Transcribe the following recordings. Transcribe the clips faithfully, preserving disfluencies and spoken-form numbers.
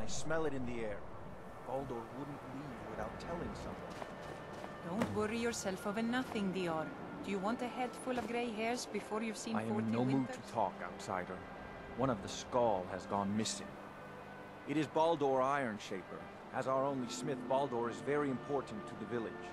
I smell it in the air. Baldur wouldn't leave without telling someone. Don't worry yourself over nothing, Dior. Do you want a head full of grey hairs before you've seen I am forty in no mood winters? to talk, outsider. One of the Skull has gone missing. It is Baldur Iron Shaper. As our only smith, Baldur is very important to the village.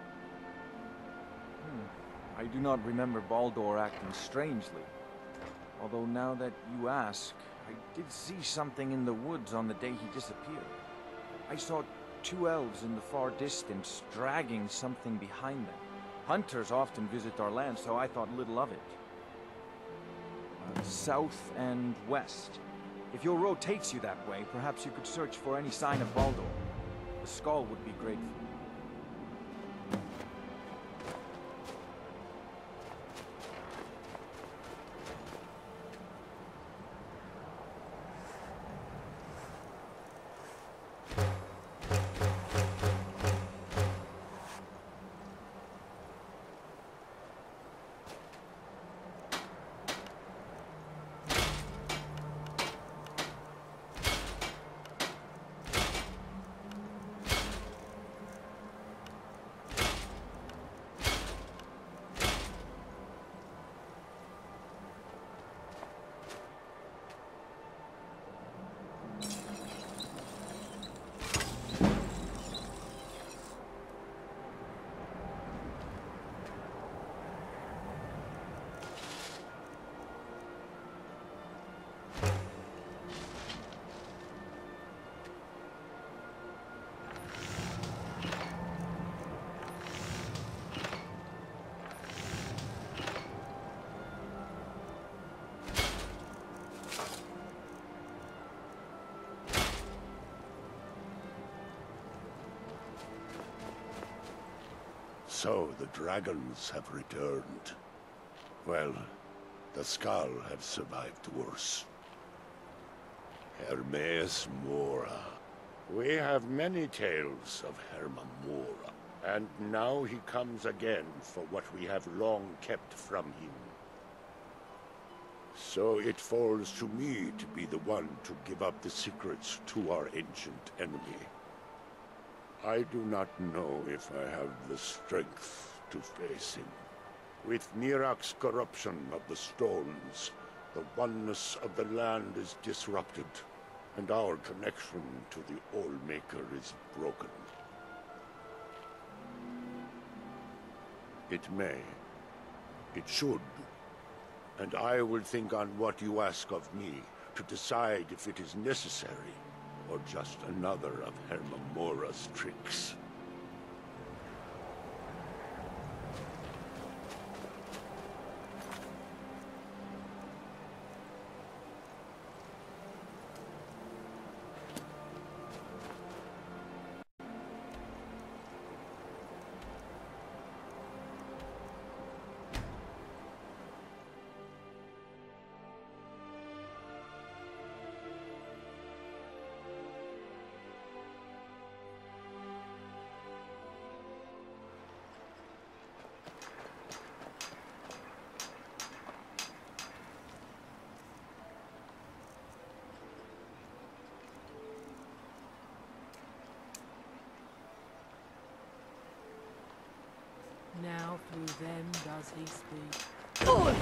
Hmm. I do not remember Baldur acting strangely. Although now that you ask, I did see something in the woods on the day he disappeared. I saw two elves in the far distance dragging something behind them. Hunters often visit our land, so I thought little of it. Uh, south and west. If your road takes you that way, perhaps you could search for any sign of Baldur. The Skull would be grateful. So the dragons have returned. Well, the Skull have survived worse. Hermes Mora. We have many tales of Herman Mora, and now he comes again for what we have long kept from him. So it falls to me to be the one to give up the secrets to our ancient enemy. I do not know if I have the strength to face him. With Nirak's corruption of the stones, the oneness of the land is disrupted, and our connection to the All-Maker is broken. It may. It should. And I will think on what you ask of me to decide if it is necessary or just another of Herman Mora's tricks. Now through them does he speak. Oh!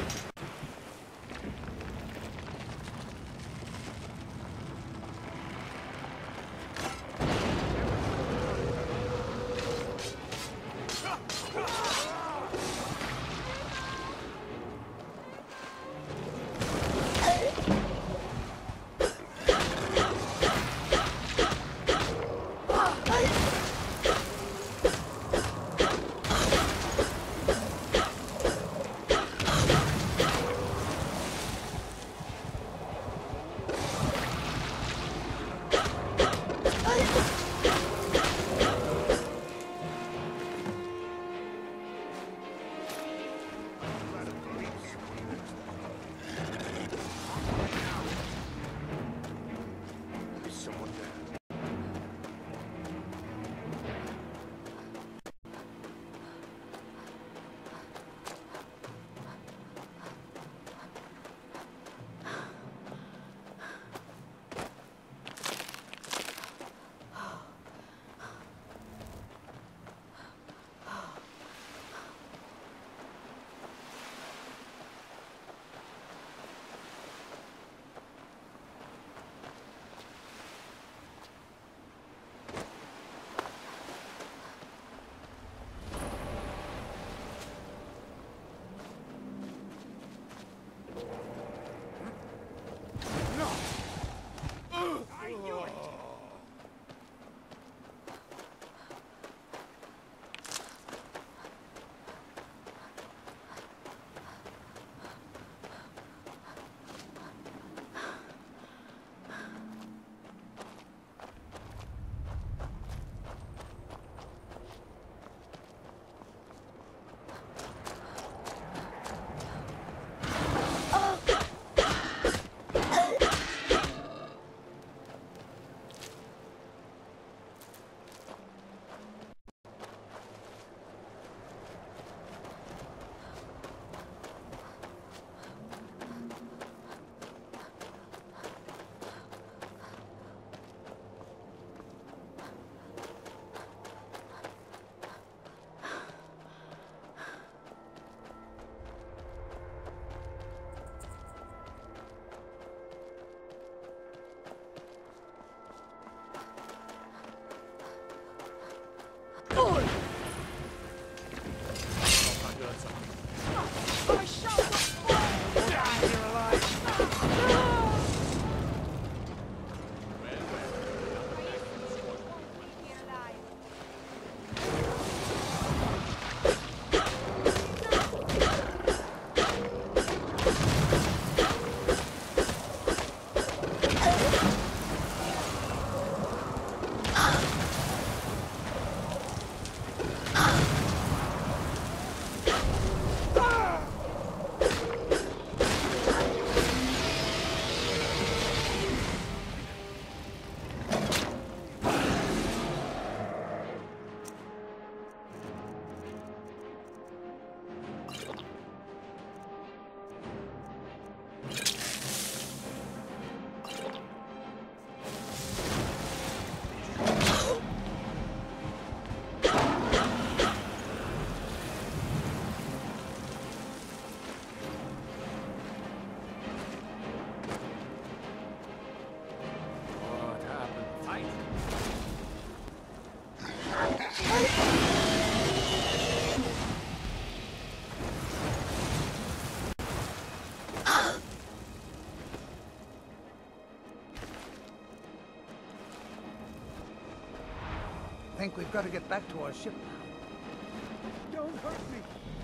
think we've got to get back to our ship now. Don't hurt me!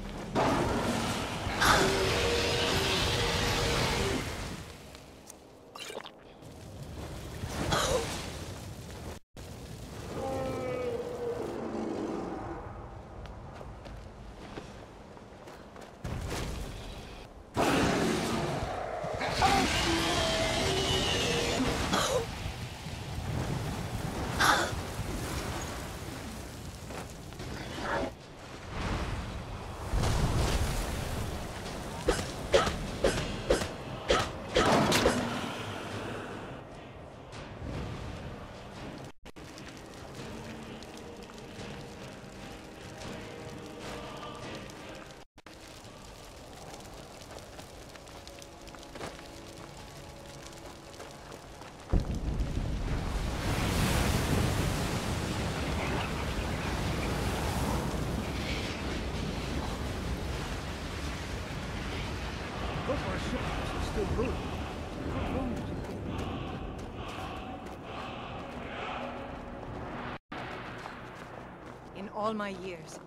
In all my years,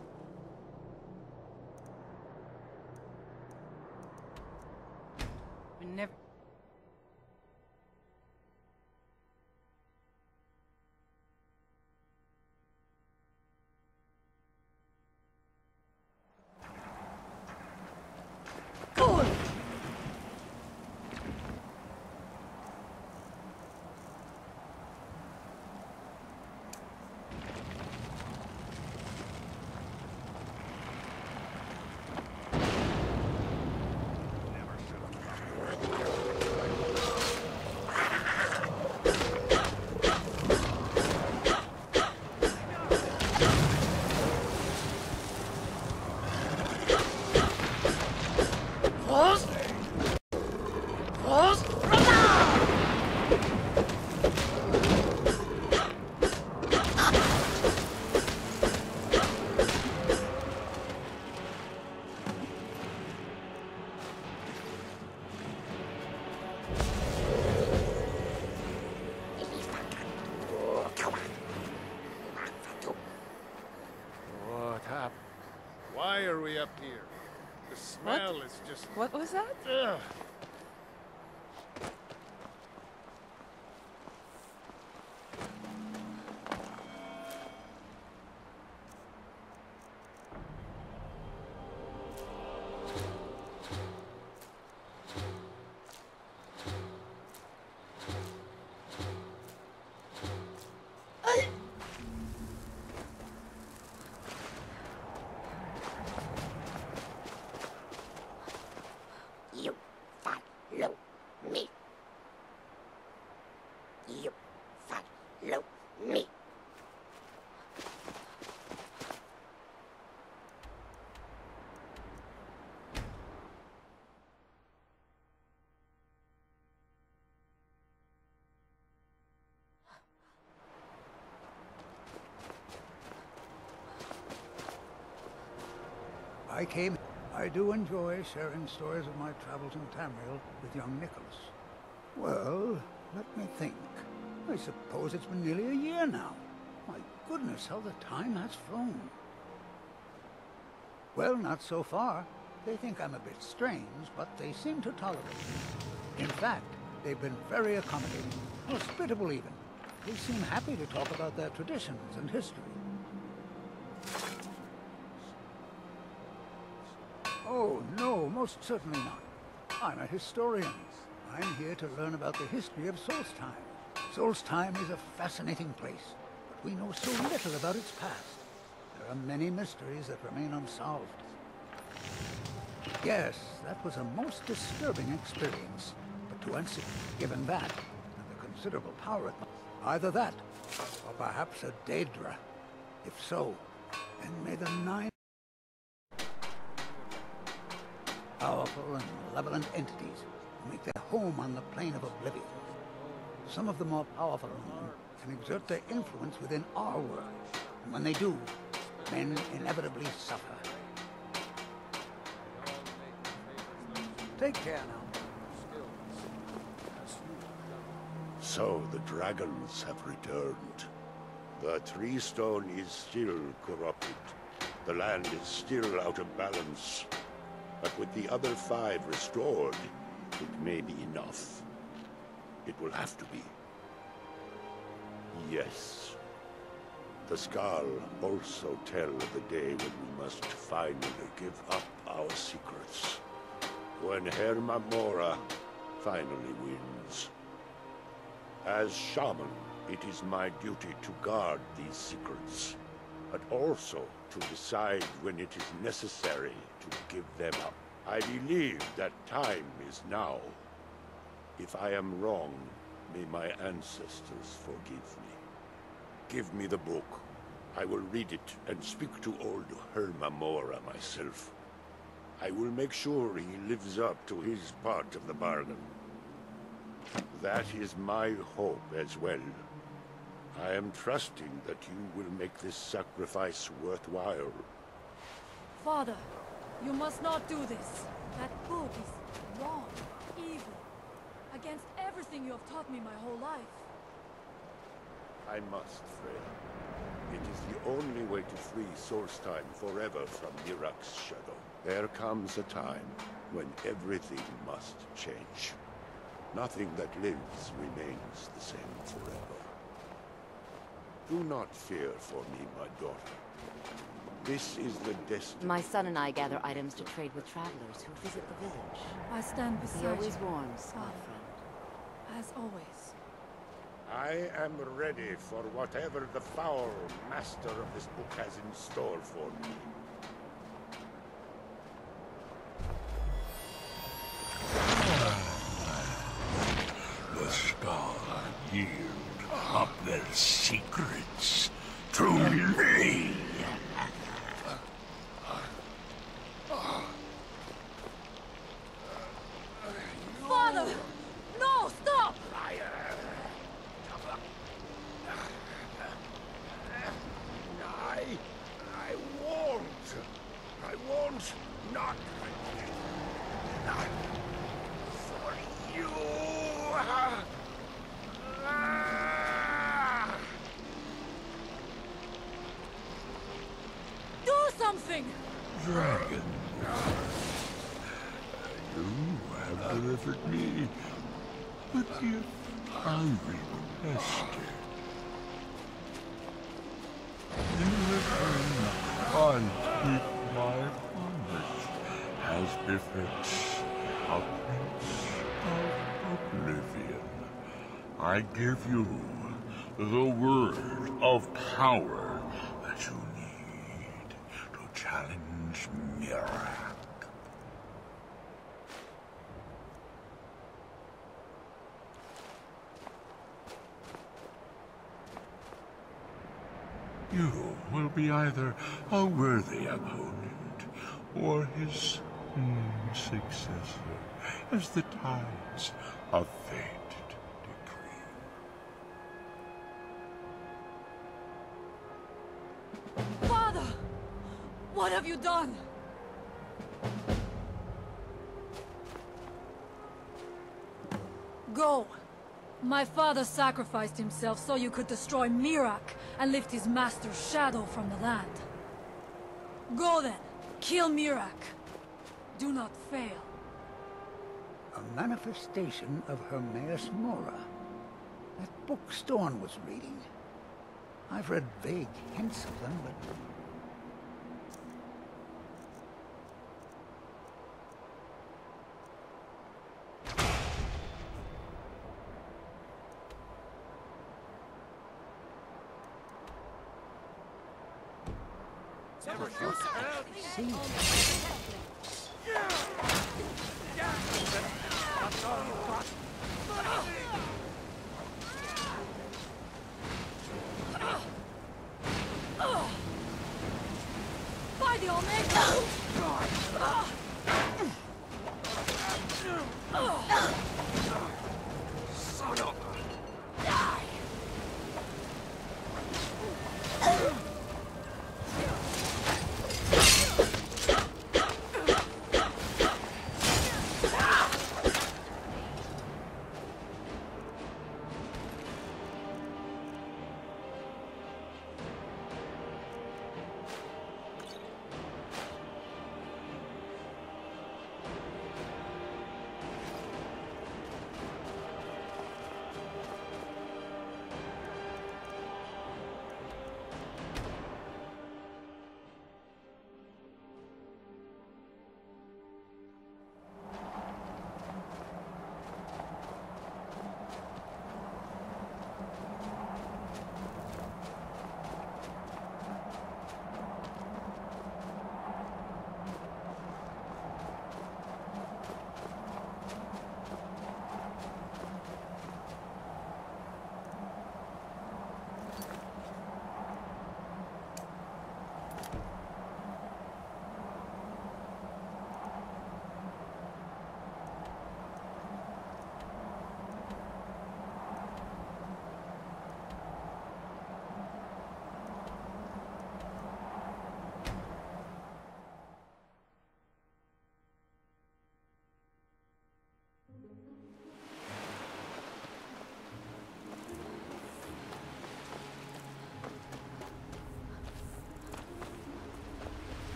we never... Why are we up here? The smell What? is just... What was that? Ugh. I came. I do enjoy sharing stories of my travels in Tamriel with young Nicholas. Well, let me think. I suppose it's been nearly a year now. My goodness, how the time has flown. Well, not so far. They think I'm a bit strange, but they seem to tolerate me. In fact, they've been very accommodating, hospitable even. They seem happy to talk about their traditions and history. Oh, no, most certainly not. I'm a historian. I'm here to learn about the history of Solstheim. Solstheim is a fascinating place, but we know so little about its past. There are many mysteries that remain unsolved. Yes, that was a most disturbing experience, but to answer, given that, and the considerable power it either that, or perhaps a Daedra. If so, then may the nine powerful and malevolent entities make their home on the plane of oblivion. Some of the more powerful among them can exert their influence within our world, and when they do, men inevitably suffer. Take care now. So the dragons have returned. The tree stone is still corrupted. The land is still out of balance. But with the other five restored, it may be enough. It will have to be. Yes. The Skull also tell of the day when we must finally give up our secrets. When Herr Mamora finally wins. As shaman, it is my duty to guard these secrets, but also to decide when it is necessary to give them up. I believe that time is now. If I am wrong, may my ancestors forgive me. Give me the book. I will read it and speak to old Herr Mamora myself. I will make sure he lives up to his part of the bargain. That is my hope as well. I am trusting that you will make this sacrifice worthwhile. Father, you must not do this. That book is wrong, evil, against everything you have taught me my whole life. I must, Freya. It is the only way to free Solstheim forever from Mirak's shadow. There comes a time when everything must change. Nothing that lives remains the same forever. Do not fear for me, my daughter. This is the destiny. My son and I gather items to trade with travelers who visit the village. I stand beside He always you, warns, my Father. friend. As always. I am ready for whatever the foul master of this book has in store for me. The Skull yield up their secrets to me. Father! No, stop! I... I won't. I won't not... For you... Do something! Dragon, you have delivered me the gift I requested. In return, I keep my promise as befits a prince of oblivion. I give you the word of power that you need to challenge Mirak. You will be either a worthy opponent or his mm, successor, as the tides of fate decree. Father! What have you done? Go. My father sacrificed himself so you could destroy Mirak and lift his master's shadow from the land. Go then. Kill Mirak. Do not fail. A manifestation of Hermaeus Mora. That book Storn was reading. I've read vague hints of them, but... See. By the Omega! Son of a...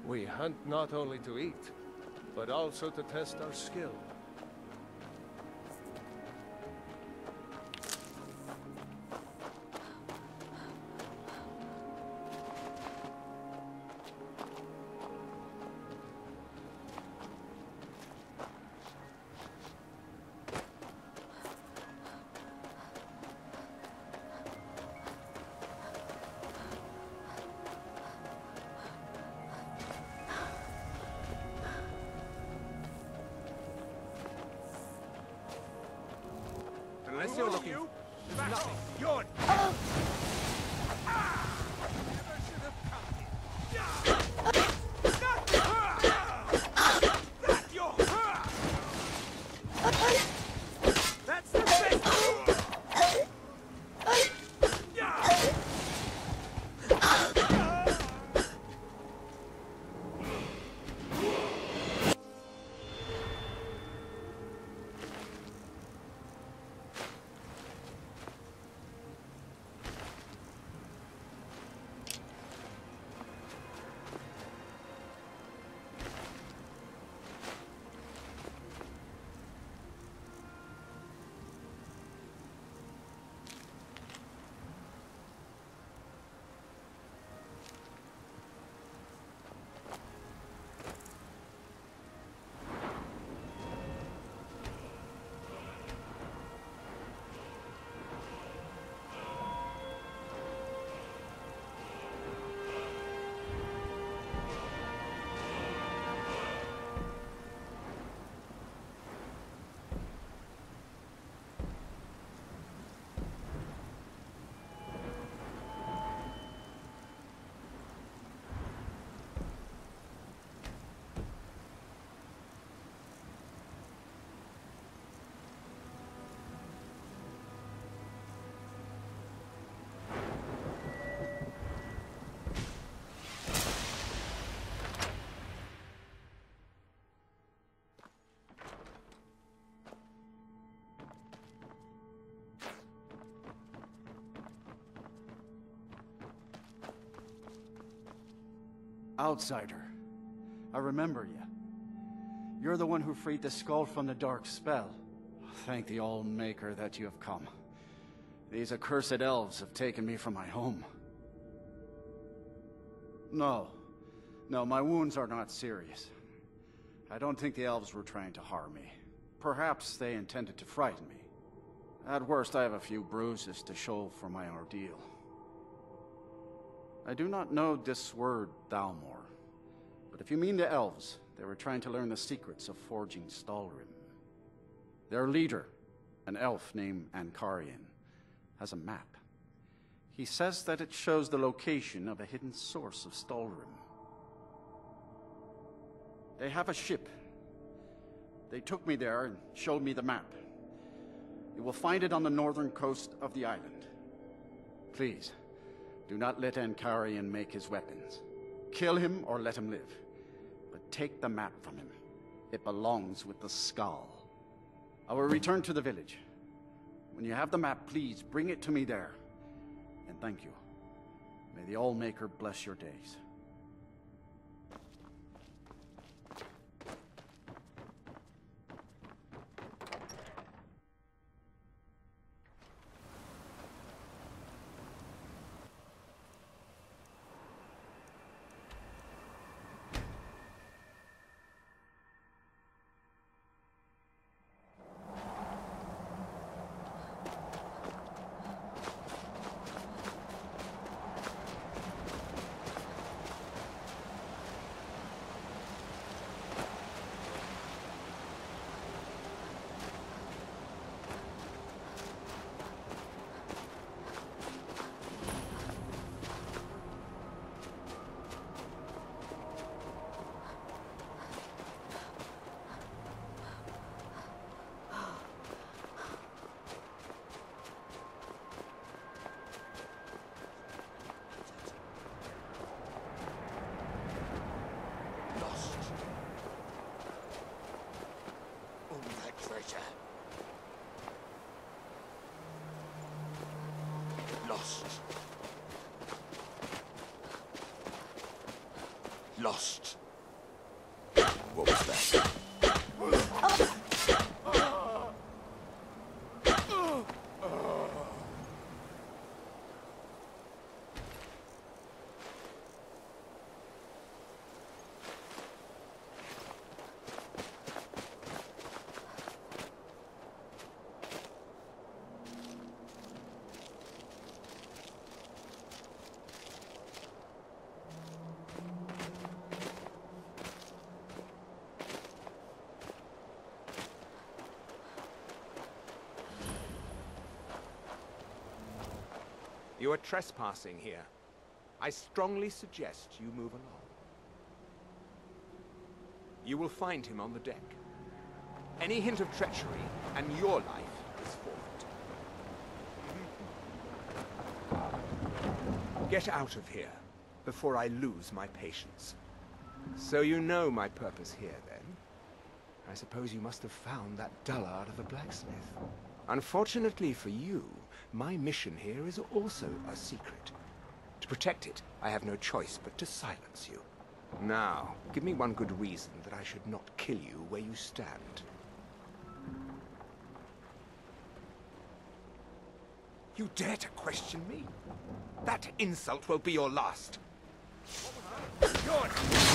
We hunt not only to eat, but also to test our skill. Unless you're looking... You? There's nothing. You're... That's the best! Outsider. I remember you. You're the one who freed the skull from the dark spell. Thank the All-Maker that you have come. These accursed elves have taken me from my home. No. No, my wounds are not serious. I don't think the elves were trying to harm me. Perhaps they intended to frighten me. At worst, I have a few bruises to show for my ordeal. I do not know this word, Thalmor, but if you mean the elves, they were trying to learn the secrets of forging Stalrim. Their leader, an elf named Ankarian, has a map. He says that it shows the location of a hidden source of Stalrim. They have a ship. They took me there and showed me the map. You will find it on the northern coast of the island. Please, do not let Ankarian make his weapons. Kill him or let him live. But take the map from him. It belongs with the skull. I will return to the village. When you have the map, please bring it to me there. And thank you. May the All-Maker bless your days. lost. What was that? You are trespassing here. I strongly suggest you move along. You will find him on the deck. Any hint of treachery, and your life is forfeit. Get out of here, before I lose my patience. So you know my purpose here, then? I suppose you must have found that dullard of a blacksmith. Unfortunately for you, my mission here is also a secret. To protect it, I have no choice but to silence you. Now, give me one good reason that I should not kill you where you stand. You dare to question me? That insult will be your last. Good.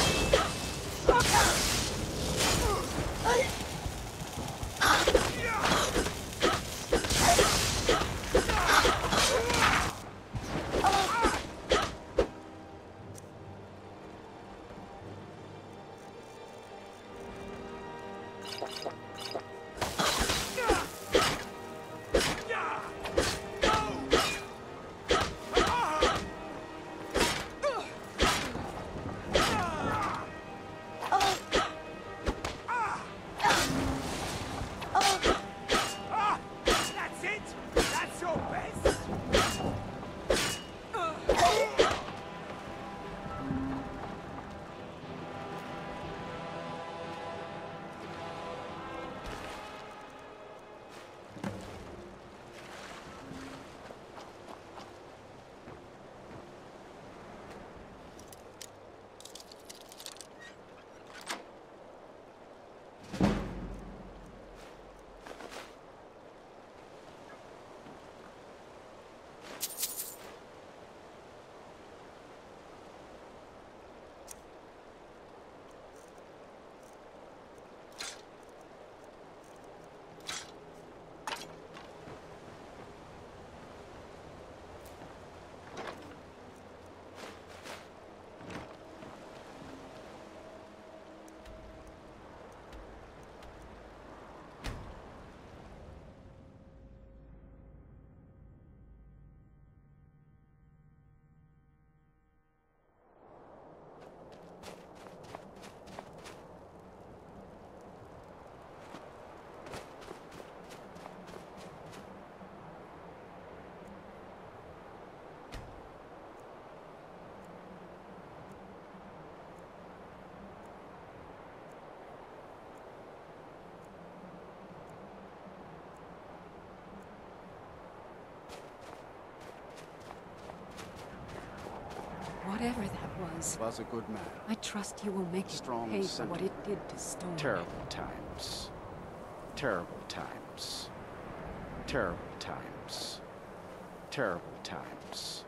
Whatever that was. Was a good man. I trust you will make Strong it pay for what sentiment. it did to Storm. Terrible times. Terrible times. Terrible times. Terrible times.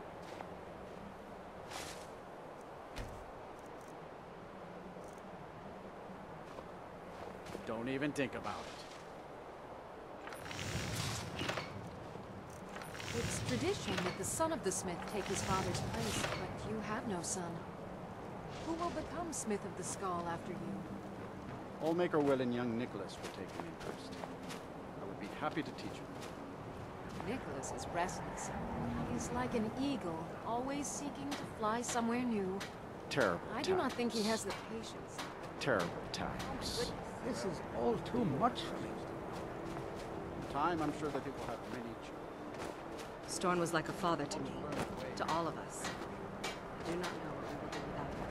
Don't even think about it. It's tradition that the son of the smith take his father's place, but you have no son. Who will become Smith of the Skull after you? Allmaker Will and young Nicholas will take an interest. I would be happy to teach him. Nicholas is restless. He's like an eagle, always seeking to fly somewhere new. Terrible I times. do not think he has the patience. Terrible times. This is all too much for me. In time, I'm sure that it will have many children. Storm was like a father to me, to all of us. I do not know what we will do without him.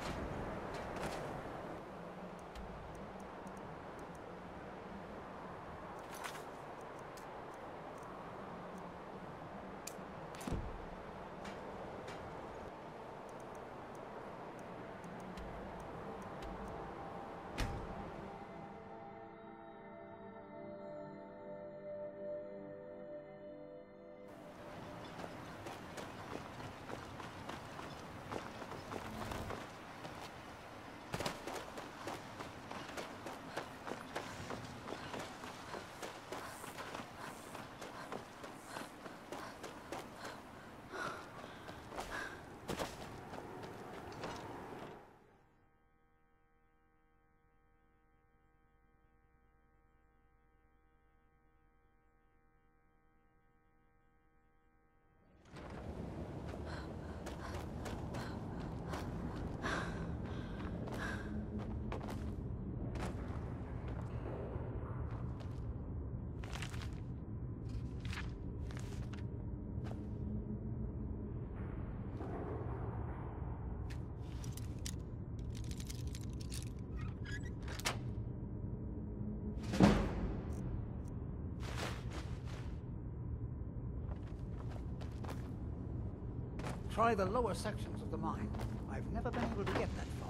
try the lower sections of the mine. I've never been able to get that far.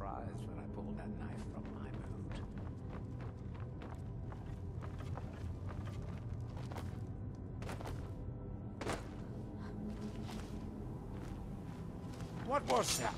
surprised when I pulled that knife from my boot. What was that?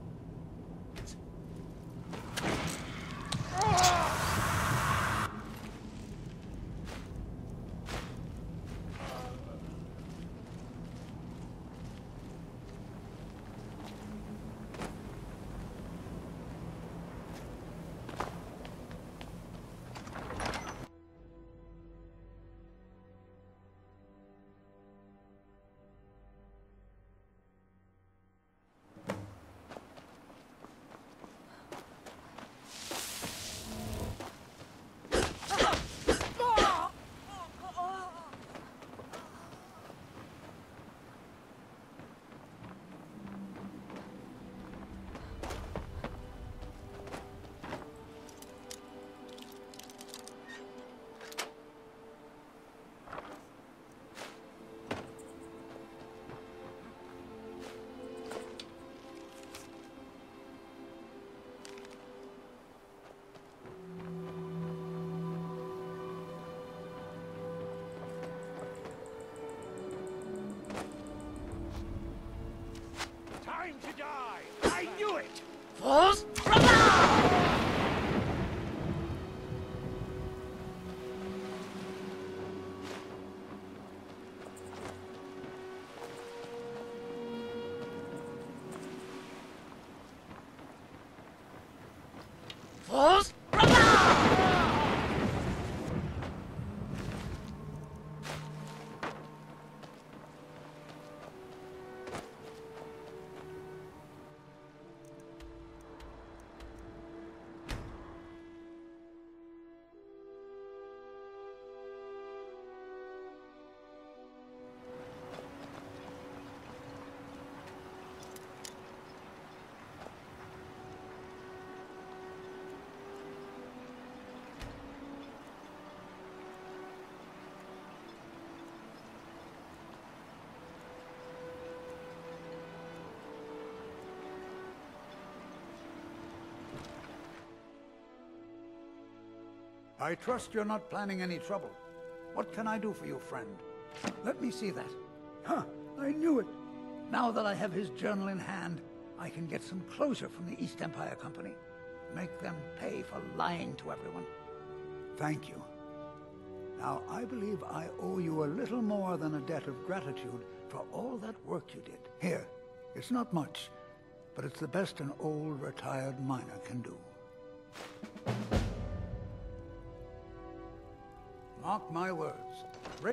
Time to die! I knew it! False! False! I trust you're not planning any trouble. What can I do for you, friend? Let me see that. Huh, I knew it. Now that I have his journal in hand, I can get some closure from the East Empire Company. Make them pay for lying to everyone. Thank you. Now, I believe I owe you a little more than a debt of gratitude for all that work you did. Here, it's not much, but it's the best an old retired miner can do. Mark my words. Rick?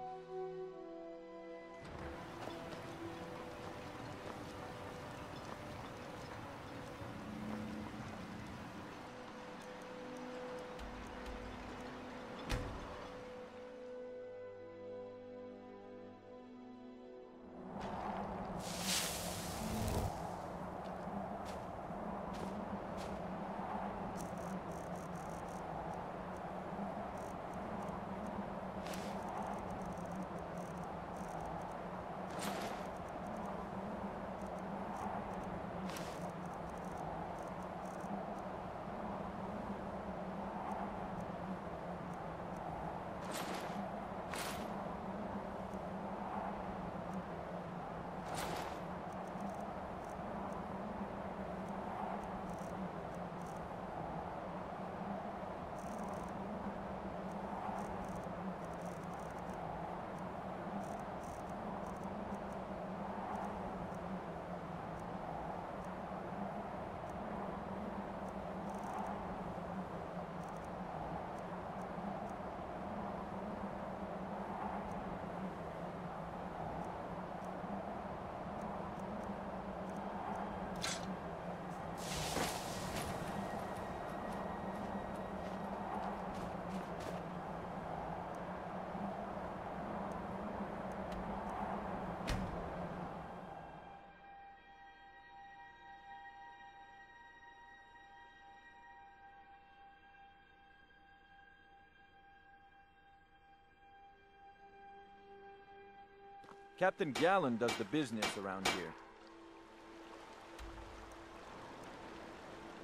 Captain Gallen does the business around here.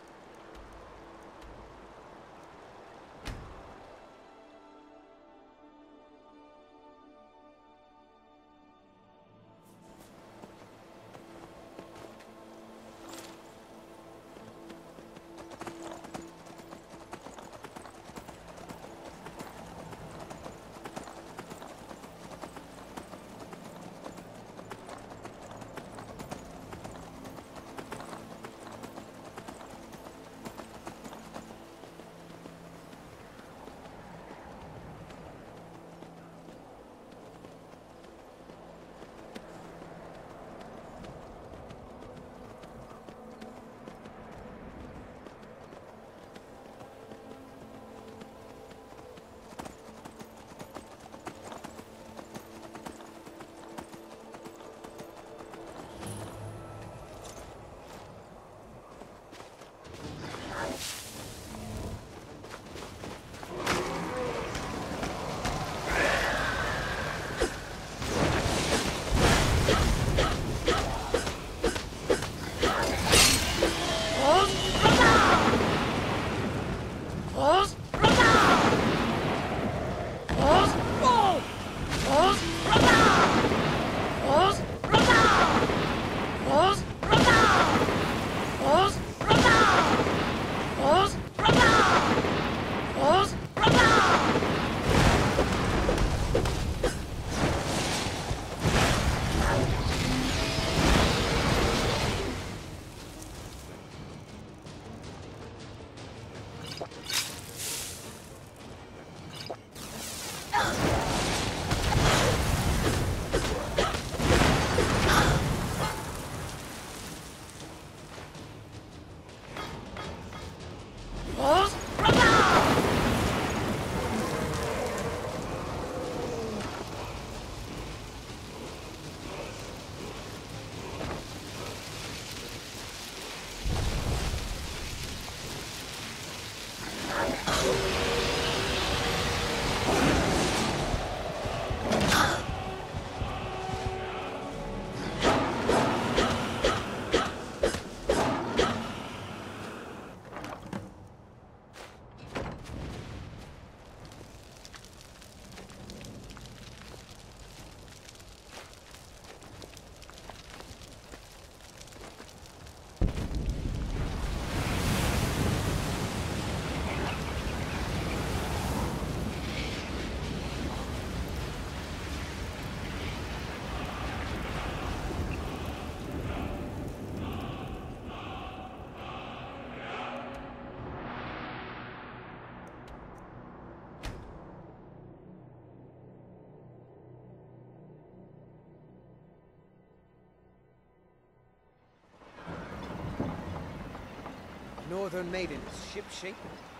Northern Maiden is ship-shape.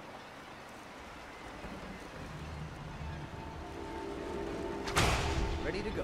Ready to go.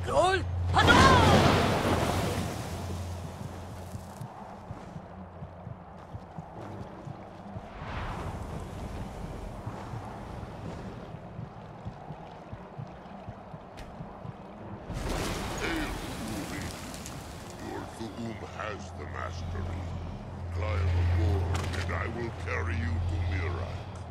Roll! Has the mastery. Climb aboard, and I will carry you to Mirak.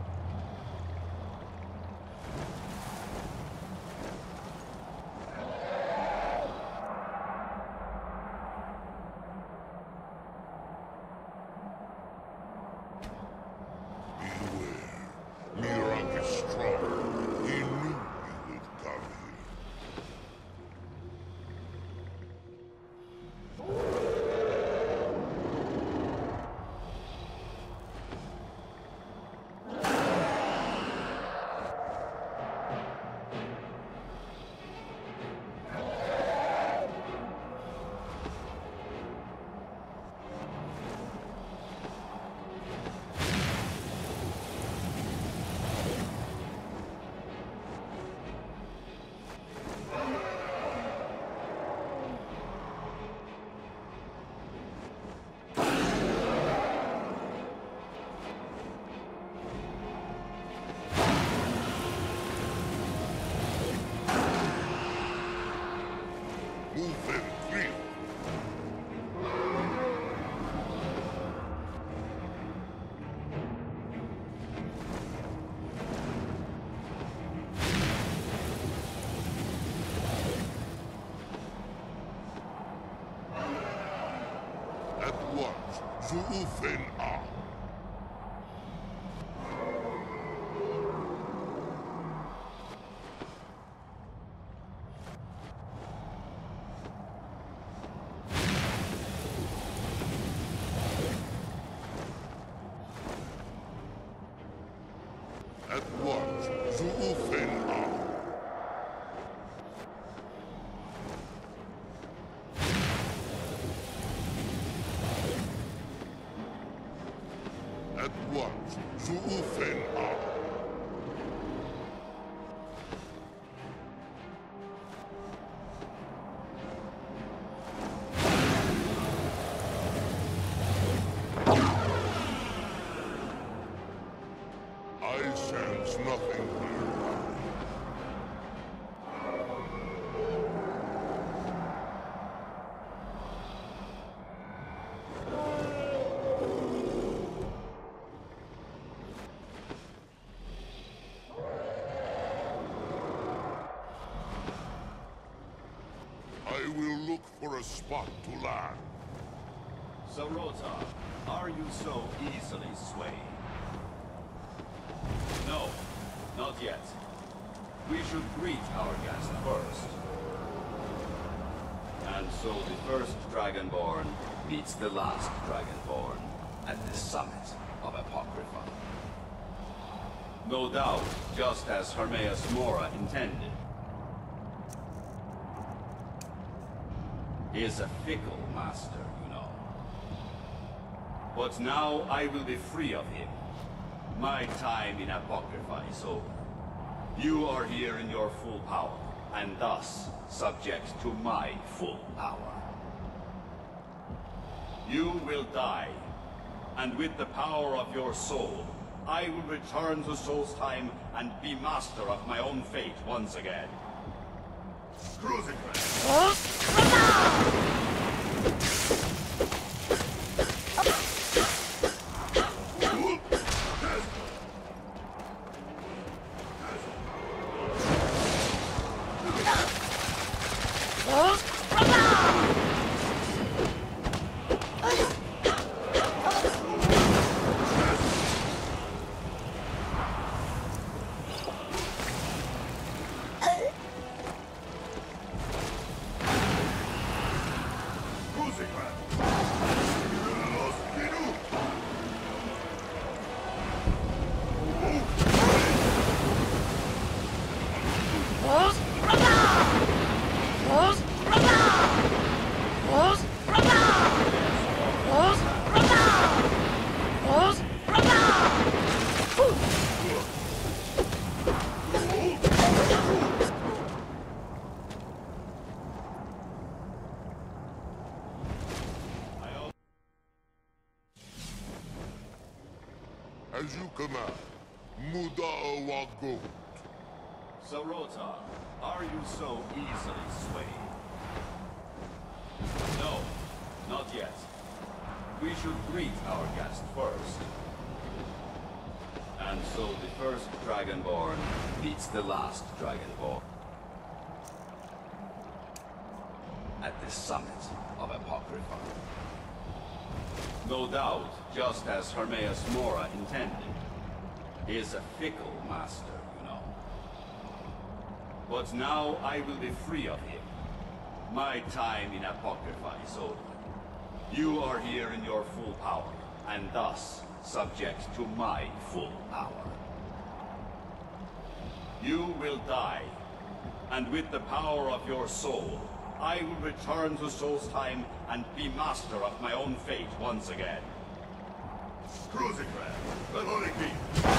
Beware. Mirak is strong. He knew you would come here. Zuufen A. At once, Zuufen A. At once, Zuufen A. I sense nothing nearby. I will look for a spot to land. Zarota, are you so easily swayed? No, not yet. We should greet our guest first. And so the first Dragonborn meets the last Dragonborn at the summit of Apocrypha. No doubt, just as Hermaeus Mora intended. He is a fickle master, you know. But now I will be free of him. My time in Apocrypha is over. You are here in your full power, and thus subject to my full power. You will die, and with the power of your soul, I will return to Solstheim and be master of my own fate once again. Cruising As you command. Muda Wagot. So, Rotar, are you so easily swayed? No, not yet. We should greet our guest first. And so the first Dragonborn beats the last Dragonborn. At the summit of Apocrypha. No doubt, just as Hermaeus Mora intended. He is a fickle master, you know. But now I will be free of him. My time in Apocrypha is over. You are here in your full power, and thus subject to my full power. You will die, and with the power of your soul, I will return to Solstheim and be master of my own fate once again. Cruising Red, Bandolier me.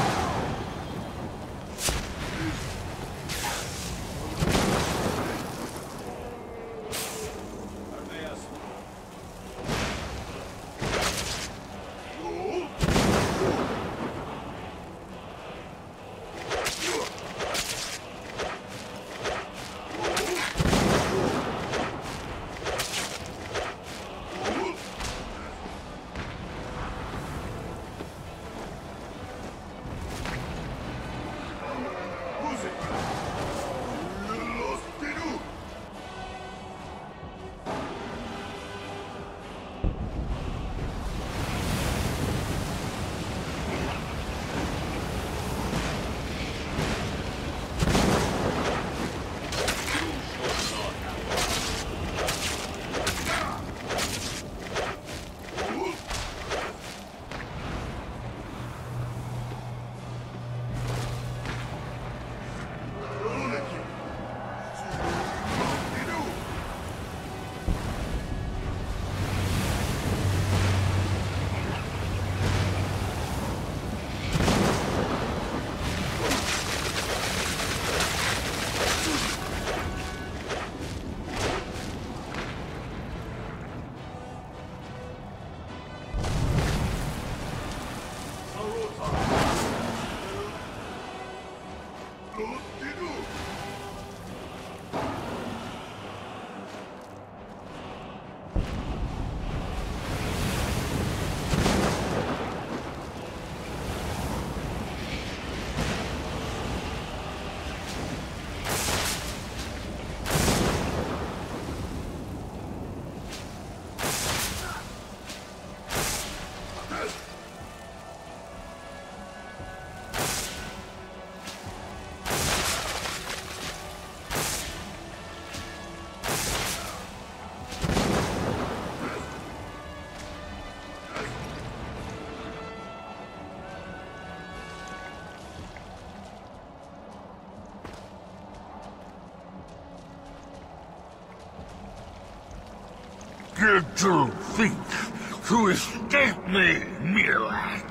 Did you think to escape me, Mirak?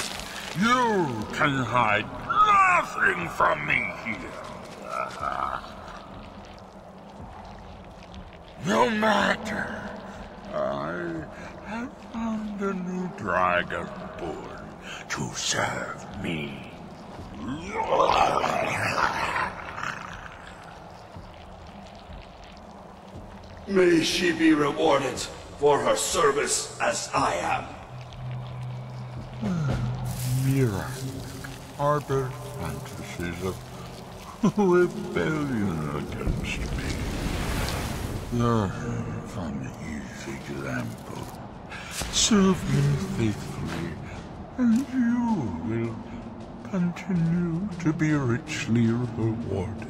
You can hide nothing from me here. No matter. I have found a new Dragonborn to serve me. May she be rewarded for her service as I am. Mirak harbored fantasies of rebellion against me. Learn from his example. Serve me faithfully, and you will continue to be richly rewarded.